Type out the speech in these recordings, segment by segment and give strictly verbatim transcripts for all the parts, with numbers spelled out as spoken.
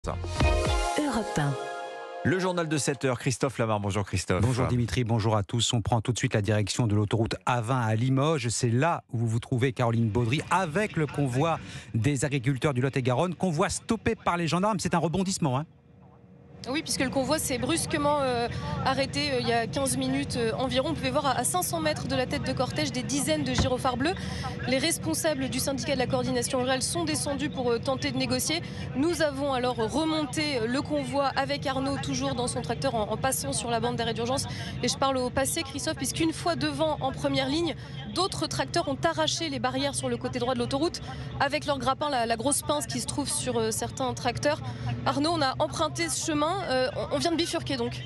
Ça. Europe un. Le journal de sept heures, Christophe Lamar. Bonjour Christophe. Bonjour Dimitri, bonjour à tous. On prend tout de suite la direction de l'autoroute A vingt à Limoges. C'est là où vous vous trouvez, Caroline Baudry, avec le convoi des agriculteurs du Lot-et-Garonne. Convoi stoppé par les gendarmes. C'est un rebondissement, hein. Oui, puisque le convoi s'est brusquement euh, arrêté euh, il y a quinze minutes euh, environ. On pouvait voir à, à cinq cents mètres de la tête de cortège des dizaines de gyrophares bleus. Les responsables du syndicat de la coordination rurale sont descendus pour euh, tenter de négocier. Nous avons alors remonté euh, le convoi avec Arnaud, toujours dans son tracteur, en, en passant sur la bande d'arrêt d'urgence. Et je parle au passé, Christophe, puisqu'une fois devant en première ligne, d'autres tracteurs ont arraché les barrières sur le côté droit de l'autoroute avec leur grappin, la, la grosse pince qui se trouve sur euh, certains tracteurs. Arnaud, on a emprunté ce chemin. Euh, on vient de bifurquer donc.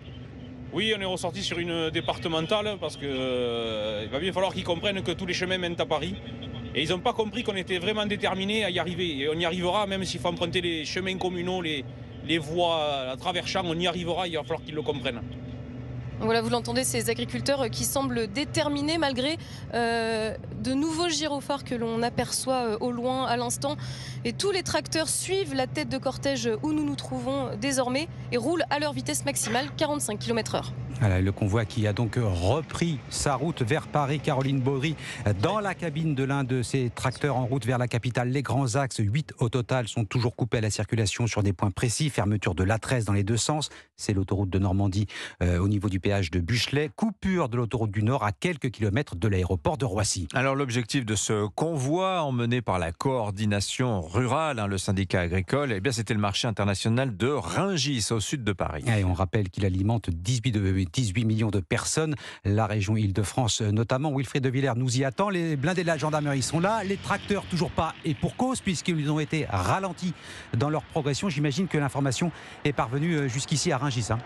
Oui, on est ressorti sur une départementale parce qu'il euh, va bien falloir qu'ils comprennent que tous les chemins mènent à Paris. Et ils n'ont pas compris qu'on était vraiment déterminés à y arriver. Et on y arrivera, même s'il faut emprunter les chemins communaux, les, les voies à travers champs, on y arrivera, il va falloir qu'ils le comprennent. Voilà, vous l'entendez, ces agriculteurs qui semblent déterminés malgré euh, de nouveaux gyrophares que l'on aperçoit euh, au loin à l'instant. Et tous les tracteurs suivent la tête de cortège où nous nous trouvons désormais et roulent à leur vitesse maximale, quarante-cinq kilomètres heure. Voilà, le convoi qui a donc repris sa route vers Paris. Caroline Baudry, dans la cabine de l'un de ces tracteurs en route vers la capitale. Les grands axes, huit au total, sont toujours coupés à la circulation sur des points précis. Fermeture de l'A treize dans les deux sens. C'est l'autoroute de Normandie euh, au niveau du péage de Buchelet. Coupure de l'autoroute du Nord à quelques kilomètres de l'aéroport de Roissy. Alors l'objectif de ce convoi emmené par la coordination rurale, hein, le syndicat agricole, eh bien c'était le marché international de Rungis au sud de Paris. Et on rappelle qu'il alimente dix-huit, dix-huit millions de personnes, la région Île-de-France notamment. Wilfried de Villers nous y attend. Les blindés de la gendarmerie sont là, les tracteurs toujours pas, et pour cause, puisqu'ils ont été ralentis dans leur progression. J'imagine que l'information est parvenue jusqu'ici à Rungis, hein.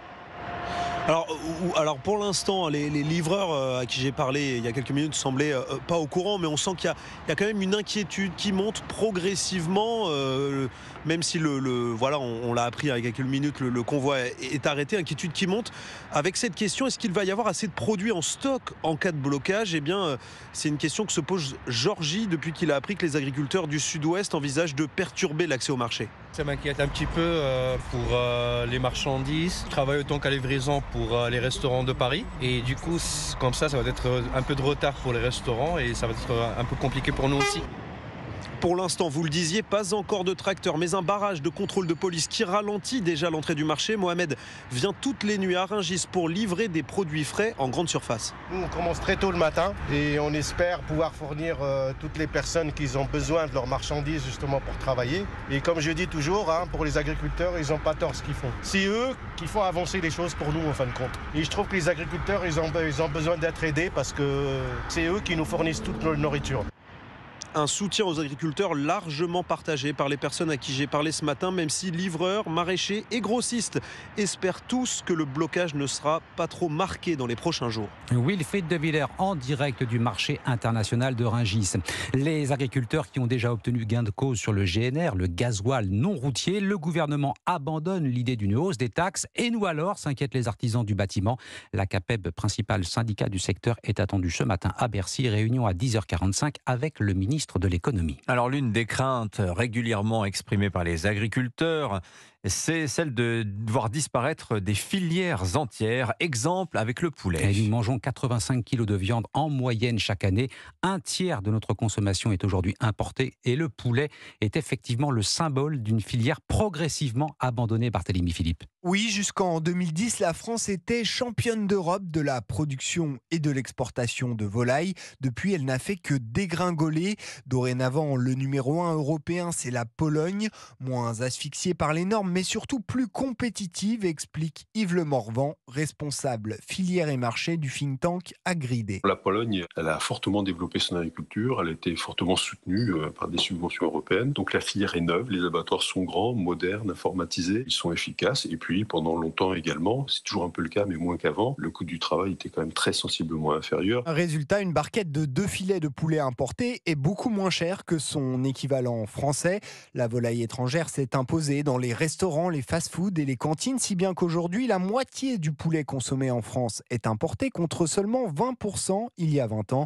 Alors, ou, alors pour l'instant, les, les livreurs euh, à qui j'ai parlé il y a quelques minutes semblaient euh, pas au courant, mais on sent qu'il y a, il y a quand même une inquiétude qui monte progressivement, euh, même si le, le voilà, on, on l'a appris il y a quelques minutes, le, le convoi est, est arrêté, inquiétude qui monte avec cette question: est-ce qu'il va y avoir assez de produits en stock en cas de blocage? Eh bien, euh, c'est une question que se pose Georgie depuis qu'il a appris que les agriculteurs du Sud-Ouest envisagent de perturber l'accès au marché. Ça m'inquiète un petit peu euh, pour euh, les marchandises. Je travaille autant qu'à livraison pour euh, les restaurants de Paris. Et du coup, comme ça, ça va être un peu de retard pour les restaurants et ça va être un peu compliqué pour nous aussi. Pour l'instant, vous le disiez, pas encore de tracteur, mais un barrage de contrôle de police qui ralentit déjà l'entrée du marché. Mohamed vient toutes les nuits à Rungis pour livrer des produits frais en grande surface. Nous, on commence très tôt le matin et on espère pouvoir fournir euh, toutes les personnes qui ont besoin de leurs marchandises justement pour travailler. Et comme je dis toujours, hein, pour les agriculteurs, ils n'ont pas tort ce qu'ils font. C'est eux qui font avancer les choses pour nous en fin de compte. Et je trouve que les agriculteurs, ils ont, ils ont besoin d'être aidés parce que c'est eux qui nous fournissent toute notre nourriture. Un soutien aux agriculteurs largement partagé par les personnes à qui j'ai parlé ce matin, même si livreurs, maraîchers et grossistes espèrent tous que le blocage ne sera pas trop marqué dans les prochains jours. Wilfried de Villers en direct du marché international de Rungis. Les agriculteurs qui ont déjà obtenu gain de cause sur le G N R, le gasoil non routier, le gouvernement abandonne l'idée d'une hausse des taxes. Et nous alors, s'inquiètent les artisans du bâtiment. La CAPEB, principal syndicat du secteur, est attendue ce matin à Bercy. Réunion à dix heures quarante-cinq avec le ministre de l'économie. Alors l'une des craintes régulièrement exprimées par les agriculteurs, c'est celle de voir disparaître des filières entières. Exemple avec le poulet. Et nous mangeons quatre-vingt-cinq kilos de viande en moyenne chaque année. Un tiers de notre consommation est aujourd'hui importée et le poulet est effectivement le symbole d'une filière progressivement abandonnée. Barthélémy Philippe. Oui, jusqu'en deux mille dix, la France était championne d'Europe de la production et de l'exportation de volailles. Depuis, elle n'a fait que dégringoler. Dorénavant, le numéro un européen, c'est la Pologne, moins asphyxiée par les normes, mais surtout plus compétitive, explique Yves Le Morvan, responsable filière et marché du think tank Agridé. La Pologne, elle a fortement développé son agriculture, elle a été fortement soutenue par des subventions européennes. Donc la filière est neuve, les abattoirs sont grands, modernes, informatisés, ils sont efficaces. Et puis pendant longtemps également, c'est toujours un peu le cas, mais moins qu'avant, le coût du travail était quand même très sensiblement inférieur. Résultat, une barquette de deux filets de poulet importés est beaucoup moins chère que son équivalent français. La volaille étrangère s'est imposée dans les restaurants, les fast-foods et les cantines, si bien qu'aujourd'hui, la moitié du poulet consommé en France est importé contre seulement vingt pour cent il y a vingt ans.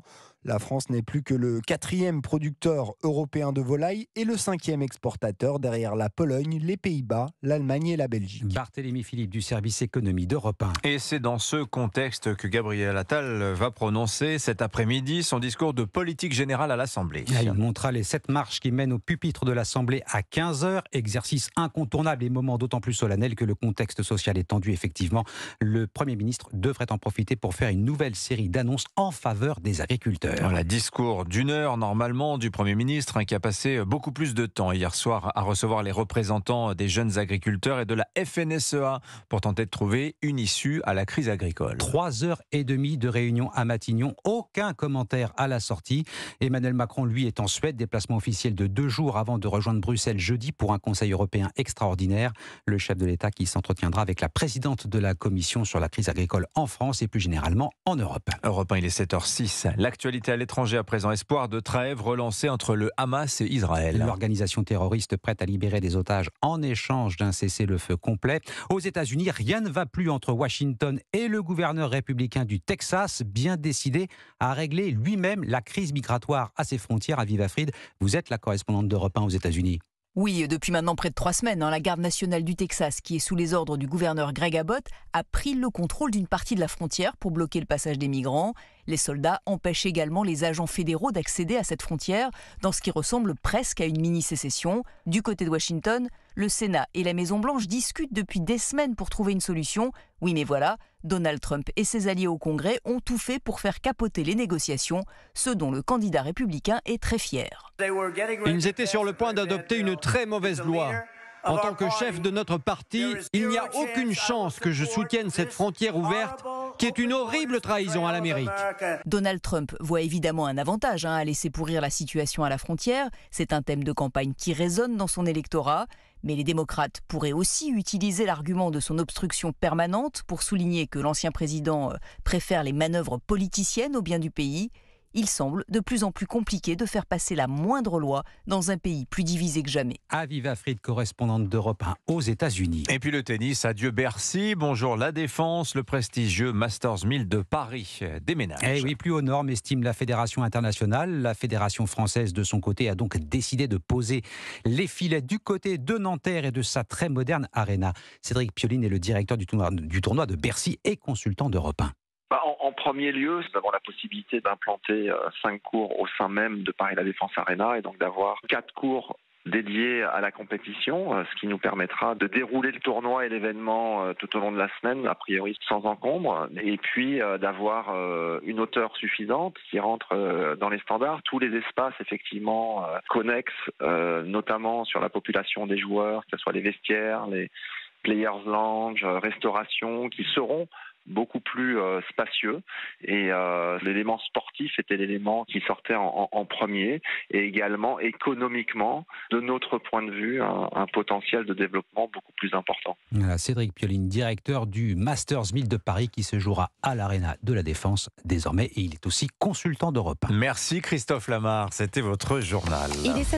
La France n'est plus que le quatrième producteur européen de volaille et le cinquième exportateur derrière la Pologne, les Pays-Bas, l'Allemagne et la Belgique. Barthélémy Philippe du service économie d'Europe un. Et c'est dans ce contexte que Gabriel Attal va prononcer cet après-midi son discours de politique générale à l'Assemblée. Il montrera les sept marches qui mènent au pupitre de l'Assemblée à quinze heures. Exercice incontournable et moment d'autant plus solennel que le contexte social est tendu. Effectivement, le Premier ministre devrait en profiter pour faire une nouvelle série d'annonces en faveur des agriculteurs. Voilà, discours d'une heure normalement du Premier ministre hein, qui a passé beaucoup plus de temps hier soir à recevoir les représentants des jeunes agriculteurs et de la F N S E A pour tenter de trouver une issue à la crise agricole. Trois heures et demie de réunion à Matignon, aucun commentaire à la sortie. Emmanuel Macron, lui, est en Suède, déplacement officiel de deux jours avant de rejoindre Bruxelles jeudi pour un Conseil européen extraordinaire. Le chef de l'État qui s'entretiendra avec la présidente de la Commission sur la crise agricole en France et plus généralement en Europe. Europe un, il est sept heures six. L'actualité à l'étranger à présent, espoir de trêve relancé entre le Hamas et Israël. L'organisation terroriste prête à libérer des otages en échange d'un cessez-le-feu complet. Aux États-Unis, rien ne va plus entre Washington et le gouverneur républicain du Texas, bien décidé à régler lui-même la crise migratoire à ses frontières. Aviva Fried, vous êtes la correspondante d'Europe un aux États-Unis. Oui, depuis maintenant près de trois semaines, hein, la garde nationale du Texas, qui est sous les ordres du gouverneur Greg Abbott, a pris le contrôle d'une partie de la frontière pour bloquer le passage des migrants. Les soldats empêchent également les agents fédéraux d'accéder à cette frontière, dans ce qui ressemble presque à une mini-sécession. Du côté de Washington, le Sénat et la Maison-Blanche discutent depuis des semaines pour trouver une solution. Oui, mais voilà, Donald Trump et ses alliés au Congrès ont tout fait pour faire capoter les négociations, ce dont le candidat républicain est très fier. Ils étaient sur le point d'adopter une très mauvaise loi. En tant que chef de notre parti, il n'y a aucune chance que je soutienne cette frontière ouverte, qui est une horrible trahison à l'Amérique. Donald Trump voit évidemment un avantage hein, à laisser pourrir la situation à la frontière. C'est un thème de campagne qui résonne dans son électorat. Mais les démocrates pourraient aussi utiliser l'argument de son obstruction permanente pour souligner que l'ancien président préfère les manœuvres politiciennes au bien du pays. Il semble de plus en plus compliqué de faire passer la moindre loi dans un pays plus divisé que jamais. Aviva Fried, correspondante d'Europe un aux États-Unis. Et puis le tennis, adieu Bercy, bonjour la défense, le prestigieux Masters mille de Paris déménage. Eh oui, plus aux normes, estime la Fédération internationale. La Fédération française, de son côté, a donc décidé de poser les filets du côté de Nanterre et de sa très moderne arena. Cédric Pioline est le directeur du tournoi, du tournoi de Bercy et consultant d'Europe un. Bah, en, en premier lieu, nous avons la possibilité d'implanter euh, cinq cours au sein même de Paris La Défense Arena et donc d'avoir quatre cours dédiés à la compétition, euh, ce qui nous permettra de dérouler le tournoi et l'événement euh, tout au long de la semaine, a priori sans encombre, et puis euh, d'avoir euh, une hauteur suffisante qui rentre euh, dans les standards. Tous les espaces effectivement euh, connexes, euh, notamment sur la population des joueurs, que ce soit les vestiaires, les players lounge, euh, restauration, qui seront beaucoup plus euh, spacieux et euh, l'élément sportif était l'élément qui sortait en, en, en premier et également économiquement, de notre point de vue, un, un potentiel de développement beaucoup plus important. Voilà, Cédric Pioline, directeur du Masters mille de Paris qui se jouera à l'Arena de la Défense désormais et il est aussi consultant d'Europe un. Merci Christophe Lamar, c'était votre journal.